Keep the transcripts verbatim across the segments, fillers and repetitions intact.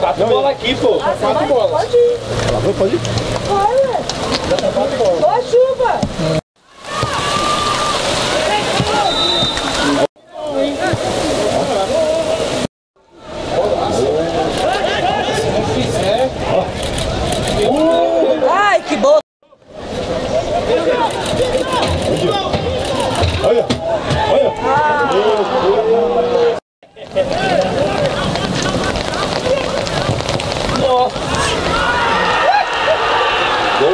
Quatro bolas aqui, pô. Ah, quatro bolas. Pode ir. Ela foi, pode ir. Olha. Boa chuva. Ai, que bom. Olha, olha. Ah. Nossa. Gol.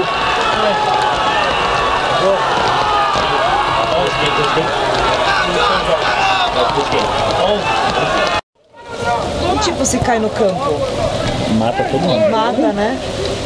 E tipo, se cai no campo? Mata todo mundo. Mata, né?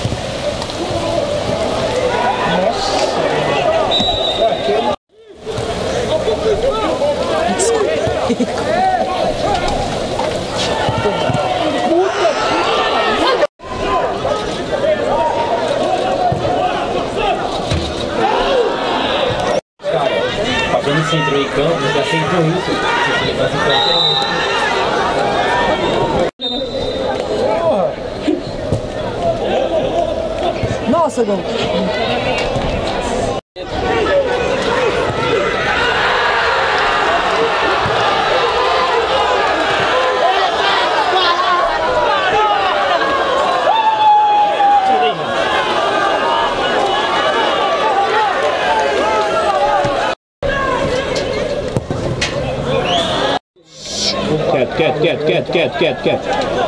Fazendo centro em campo, já sentou isso. Nossa, gol. Quieto, quieto, quieto, quieto, quieto, quieto, quieto.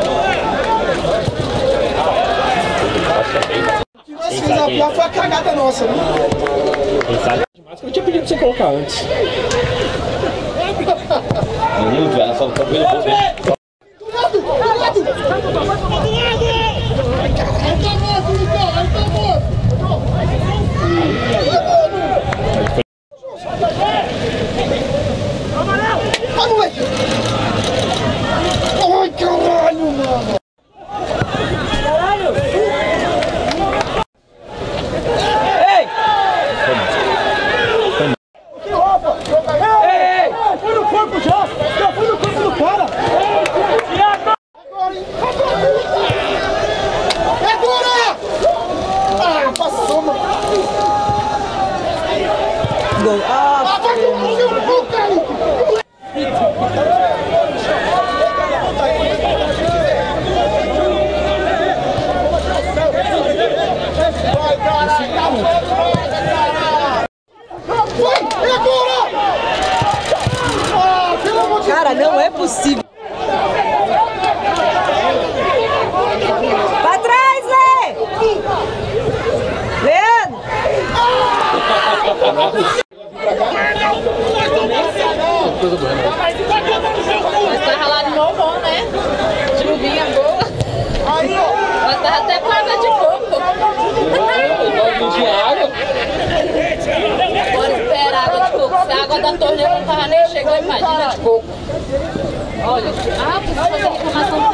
Que nós fizemos a pior foi a cagada nossa, né? Mas que eu tinha pedido pra você colocar antes. Menino, já só tá vendo você. Do lado, do lado! Do lado! Ai, caralho, ele tá morto, Nicão, ele tá morto! Vai, moleque! Ai, caralho, mano! Caralho! Ei! Que roupa! Ei, ei! Foi no corpo já! Já foi no corpo do cara! Agora, hein? É agora! Ah, passou, mano! Gol. Ah, Ah, vai tomar no seu cu, cara! Vai, caralho! Vai, é agora! Ah, pelo amor de Deus! cara, não é possível. Pra trás, Lê! Leandro! Mas tá ralado igual bom, né? Chuvinha boa. Aí, ó! Mas tá até com água de coco. De água. Bora esperar água de coco. Se a água da torneira não tava nem chegando, imagina de coco. Olha, ah, preciso fazer reclamação